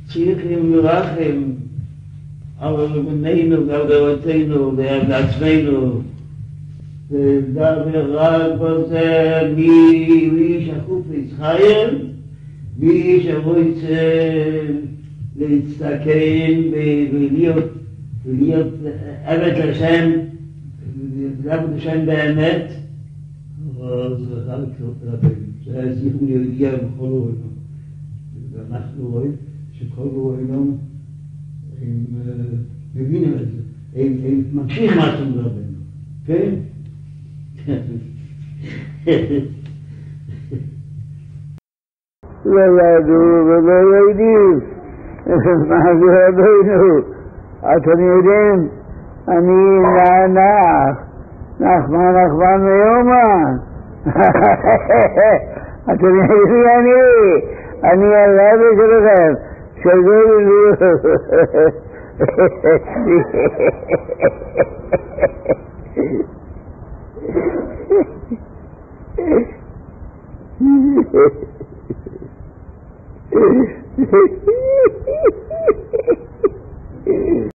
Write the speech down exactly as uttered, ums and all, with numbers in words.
צריכים לרחם על בנינו ועל דורותינו ועל עצמנו, ודבר רק בזה מי שחופץ חיים, מי שרוצה להסתכן ולהיות ולהיות עבד לשם, עבד לשם באמת, אז רק זה הסיכום יגיע בכל העולם. ואנחנו רואים שכל העולם הם מבינים את זה, הם ממשיך משהו לרבנו, כן? לא ידעו ולא יודעים מה זה רבנו. אתם יודעים, אני נח, נחמן נחמן מיומן. אתם יודעים, אני, אני הרבי שלכם, שגוי לי. Hehehehe